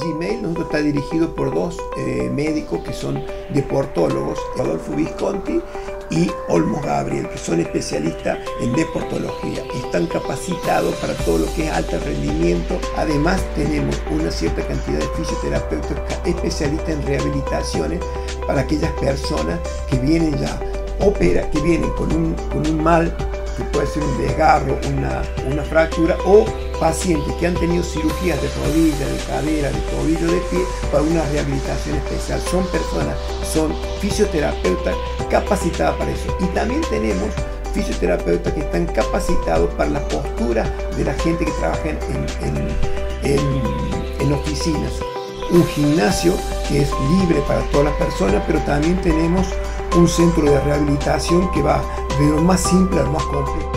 Gmail nosotros está dirigido por dos médicos que son deportólogos, Adolfo Visconti y Olmos Gabriel, que son especialistas en deportología. Están capacitados para todo lo que es alto rendimiento. Además tenemos una cierta cantidad de fisioterapeutas especialistas en rehabilitaciones para aquellas personas que vienen ya que vienen con un mal, que puede ser un desgarro, una fractura, o pacientes que han tenido cirugías de rodilla, de cadera, de tobillo, de pie, para una rehabilitación especial. Son personas, son fisioterapeutas capacitadas para eso. Y también tenemos fisioterapeutas que están capacitados para la postura de la gente que trabaja en oficinas. Un gimnasio que es libre para todas las personas, pero también tenemos un centro de rehabilitación que va de lo más simple al más complejo.